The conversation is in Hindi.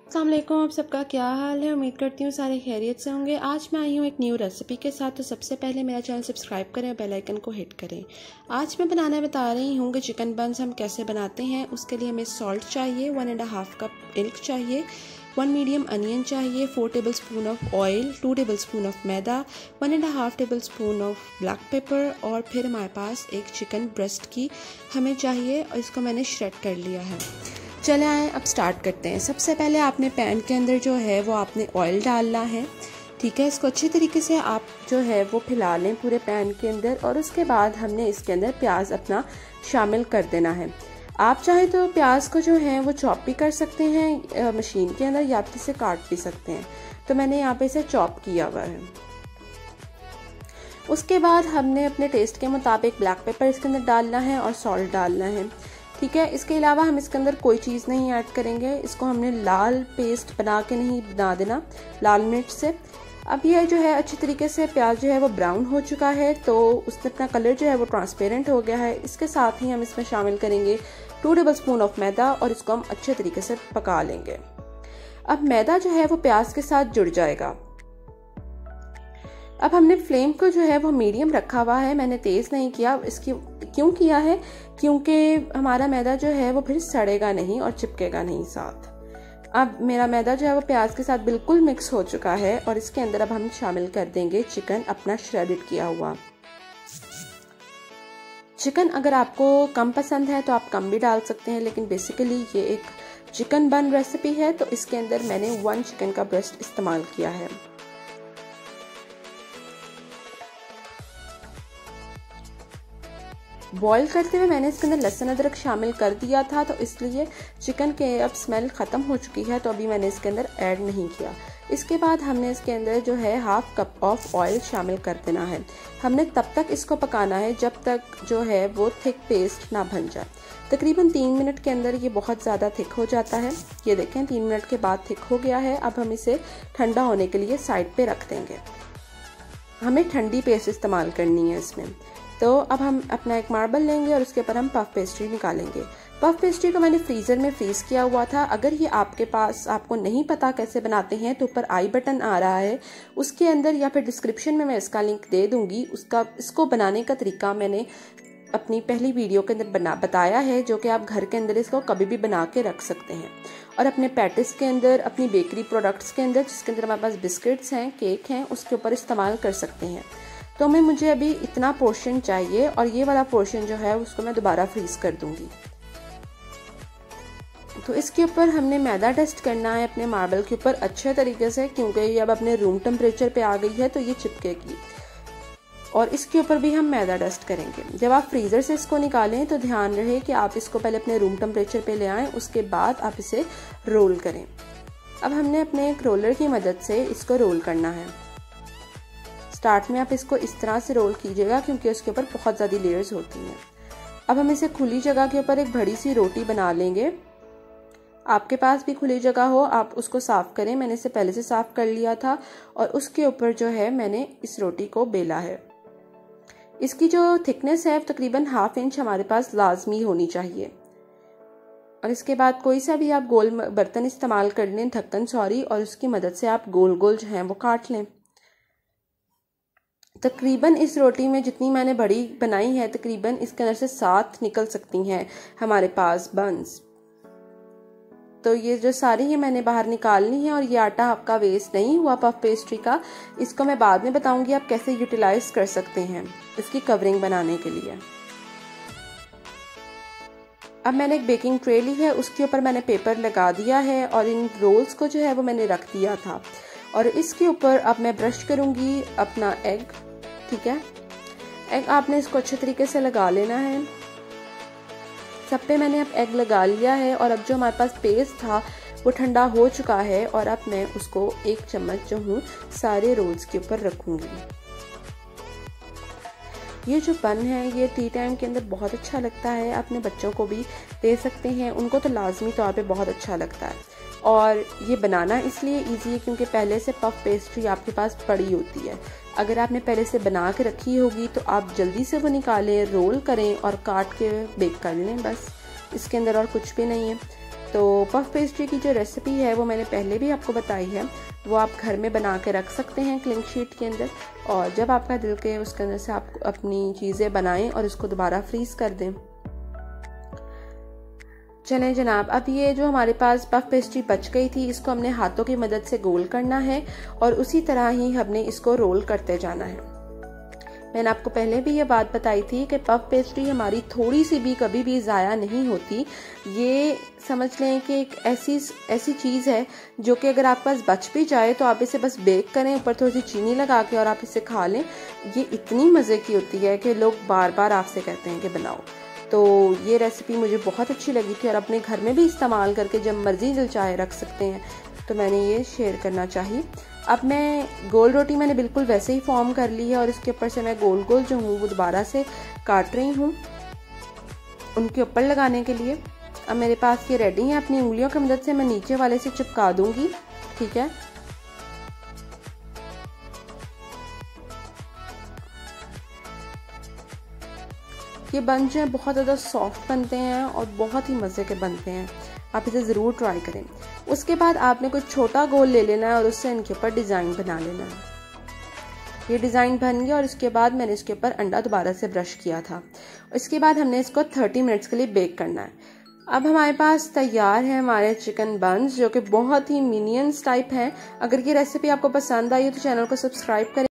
अस्सलाम वालेकुम, आप सबका क्या हाल है। उम्मीद करती हूँ सारे खैरियत से होंगे। आज मैं आई हूँ एक न्यू रेसिपी के साथ। तो सबसे पहले मेरा चैनल सब्सक्राइब करें और बेल आइकन को हिट करें। आज मैं बनाना बता रही हूँ कि चिकन बन्स हम कैसे बनाते हैं। उसके लिए हमें सॉल्ट चाहिए, 1.5 कप मिल्क चाहिए, 1 मीडियम अनियन चाहिए, 4 tablespoon of oil, 2 tablespoon of maida, 1.5 tablespoon of black pepper और फिर हमारे पास एक चिकन ब्रेस्ट की हमें चाहिए और इसको मैंने श्रेड कर लिया है। चले आए अब स्टार्ट करते हैं। सबसे पहले आपने पैन के अंदर जो है वो आपने ऑयल डालना है, ठीक है। इसको अच्छे तरीके से आप जो है वो फैला लें पूरे पैन के अंदर और उसके बाद हमने इसके अंदर प्याज अपना शामिल कर देना है। आप चाहें तो प्याज को जो है वो चॉप भी कर सकते हैं मशीन के अंदर, या आप इसे काट भी सकते हैं। तो मैंने यहाँ पे इसे चॉप किया हुआ है। उसके बाद हमने अपने टेस्ट के मुताबिक ब्लैक पेपर इसके अंदर डालना है और सॉल्ट डालना है, ठीक है। इसके अलावा हम इसके अंदर कोई चीज़ नहीं ऐड करेंगे। इसको हमने लाल पेस्ट बना के नहीं बना देना, लाल मिर्च से। अब यह जो है अच्छी तरीके से प्याज जो है वो ब्राउन हो चुका है, तो उसने अपना कलर जो है वो ट्रांसपेरेंट हो गया है। इसके साथ ही हम इसमें शामिल करेंगे 2 टेबल स्पून ऑफ मैदा और इसको हम अच्छे तरीके से पका लेंगे। अब मैदा जो है वो प्याज के साथ जुड़ जाएगा। अब हमने फ्लेम को जो है वो मीडियम रखा हुआ है, मैंने तेज़ नहीं किया। इसकी क्यों किया है, क्योंकि हमारा मैदा जो है वो फिर सड़ेगा नहीं और चिपकेगा नहीं साथ। अब मेरा मैदा जो है वो प्याज के साथ बिल्कुल मिक्स हो चुका है और इसके अंदर अब हम शामिल कर देंगे चिकन अपना श्रेडेड किया हुआ। चिकन अगर आपको कम पसंद है तो आप कम भी डाल सकते हैं, लेकिन बेसिकली ये एक चिकन बन रेसिपी है तो इसके अंदर मैंने 1 चिकन का ब्रेस्ट इस्तेमाल किया है। बॉईल करते हुए मैंने इसके अंदर लहसुन अदरक शामिल कर दिया था, तो इसलिए चिकन के अब स्मेल ख़त्म हो चुकी है, तो अभी मैंने इसके अंदर ऐड नहीं किया। इसके बाद हमने इसके अंदर जो है 1/2 कप ऑफ ऑयल शामिल कर देना है। हमने तब तक इसको पकाना है जब तक जो है वो थिक पेस्ट ना बन जाए। तकरीबन 3 मिनट के अंदर ये बहुत ज़्यादा थिक हो जाता है। ये देखें 3 मिनट के बाद थिक हो गया है। अब हम इसे ठंडा होने के लिए साइड पर रख देंगे। हमें ठंडी पेस्ट इस्तेमाल करनी है इसमें। तो अब हम अपना एक मार्बल लेंगे और उसके ऊपर हम पफ पेस्ट्री निकालेंगे। पफ पेस्ट्री को मैंने फ्रीज़र में फ्रीज़ किया हुआ था। अगर ये आपके पास आपको नहीं पता कैसे बनाते हैं तो ऊपर आई बटन आ रहा है, उसके अंदर या फिर डिस्क्रिप्शन में मैं इसका लिंक दे दूंगी। इसको बनाने का तरीका मैंने अपनी पहली वीडियो के अंदर बताया है, जो कि आप घर के अंदर इसको कभी भी बना के रख सकते हैं। और अपने पैटिस के अंदर, अपनी बेकरी प्रोडक्ट्स के अंदर, जिसके अंदर हमारे पास बिस्किट्स हैं, केक हैं, उसके ऊपर इस्तेमाल कर सकते हैं। तो मुझे अभी इतना पोर्शन चाहिए और ये वाला पोर्शन जो है उसको मैं दोबारा फ्रीज कर दूंगी। तो इसके ऊपर हमने मैदा डस्ट करना है अपने मार्बल के ऊपर अच्छे तरीके से, क्योंकि ये अब अपने रूम टेम्परेचर पे आ गई है तो ये चिपकेगी। और इसके ऊपर भी हम मैदा डस्ट करेंगे। जब आप फ्रीज़र से इसको निकालें तो ध्यान रहे कि आप इसको पहले अपने रूम टेम्परेचर पे ले आएँ, उसके बाद आप इसे रोल करें। अब हमने अपने एक रोलर की मदद से इसको रोल करना है। स्टार्ट में आप इसको इस तरह से रोल कीजिएगा क्योंकि उसके ऊपर बहुत ज़्यादा लेयर्स होती हैं। अब हम इसे खुली जगह के ऊपर एक बड़ी सी रोटी बना लेंगे। आपके पास भी खुली जगह हो आप उसको साफ़ करें। मैंने इसे पहले से साफ़ कर लिया था और उसके ऊपर जो है मैंने इस रोटी को बेला है। इसकी जो थिकनेस है तकरीबन 1/2 इंच हमारे पास लाजमी होनी चाहिए। और इसके बाद कोई सा भी आप गोल बर्तन इस्तेमाल कर लें, ढक्कन सॉरी, और उसकी मदद से आप गोल गोल जो हैं वो काट लें। तकरीबन इस रोटी में जितनी मैंने बड़ी बनाई है तकरीबन इसके अंदर से 7 निकल सकती हैं हमारे पास बंस। तो ये जो सारी है मैंने बाहर निकालनी है। और ये आटा आपका वेस्ट नहीं हुआ पफ पेस्ट्री का, इसको मैं बाद में बताऊंगी आप कैसे यूटिलाइज कर सकते हैं इसकी कवरिंग बनाने के लिए। अब मैंने एक बेकिंग ट्रे ली है, उसके ऊपर मैंने पेपर लगा दिया है और इन रोल्स को जो है वो मैंने रख दिया था। और इसके ऊपर अब मैं ब्रश करूंगी अपना एग, ठीक है। एग आपने इसको अच्छे तरीके से लगा लेना है। सब पे मैंने अब एग लगा लिया है और अब जो हमारे पास पेस्ट था वो ठंडा हो चुका है और अब मैं उसको 1 चम्मच जो हूँ सारे रोल्स के ऊपर रखूंगी। ये जो बन है ये टी टाइम के अंदर बहुत अच्छा लगता है, अपने बच्चों को भी दे सकते हैं, उनको तो लाजमी तौर पे बहुत अच्छा लगता है। और ये बनाना इसलिए इजी है क्योंकि पहले से पफ पेस्ट्री आपके पास पड़ी होती है। अगर आपने पहले से बना के रखी होगी तो आप जल्दी से वो निकालें, रोल करें और काट के बेक कर लें, बस इसके अंदर और कुछ भी नहीं है। तो पफ पेस्ट्री की जो रेसिपी है वो मैंने पहले भी आपको बताई है, वो आप घर में बना के रख सकते हैं क्लिंग शीट के अंदर, और जब आपका दिल के उसके अंदर से आप अपनी चीज़ें बनाएं और इसको दोबारा फ्रीज कर दें। चलें जनाब, अब ये जो हमारे पास पफ पेस्ट्री बच गई थी इसको हमने हाथों की मदद से गोल करना है और उसी तरह ही हमने इसको रोल करते जाना है। मैंने आपको पहले भी ये बात बताई थी कि पफ पेस्ट्री हमारी थोड़ी सी भी कभी भी ज़ाया नहीं होती। ये समझ लें कि एक ऐसी चीज़ है जो कि अगर आपके पास बच भी जाए तो आप इसे बस बेक करें, ऊपर थोड़ी सी चीनी लगा के, और आप इसे खा लें। ये इतनी मज़े की होती है कि लोग बार बार आपसे कहते हैं कि बनाओ। तो ये रेसिपी मुझे बहुत अच्छी लगी थी और अपने घर में भी इस्तेमाल करके जब मर्ज़ी दिल चाहे रख सकते हैं, तो मैंने ये शेयर करना चाहिए। अब मैं गोल रोटी मैंने बिल्कुल वैसे ही फॉर्म कर ली है और इसके ऊपर से मैं गोल गोल जो हूँ वो दोबारा से काट रही हूँ उनके ऊपर लगाने के लिए। अब मेरे पास ये रेडी है, अपनी उंगलियों की मदद से मैं नीचे वाले से चिपका दूंगी, ठीक है। ये बन जो है बहुत ज़्यादा सॉफ्ट बनते हैं और बहुत ही मज़े के बनते हैं, आप इसे ज़रूर ट्राई करें। उसके बाद आपने कुछ छोटा गोल ले लेना है और उससे इनके ऊपर डिज़ाइन बना लेना है। ये डिज़ाइन बन गया और इसके बाद मैंने इसके ऊपर अंडा दोबारा से ब्रश किया था। इसके बाद हमने इसको 30 मिनट्स के लिए बेक करना है। अब हमारे पास तैयार है हमारे चिकन बन्स, जो कि बहुत ही मिनियंस टाइप हैं। अगर ये रेसिपी आपको पसंद आई हो तो चैनल को सब्सक्राइब करें।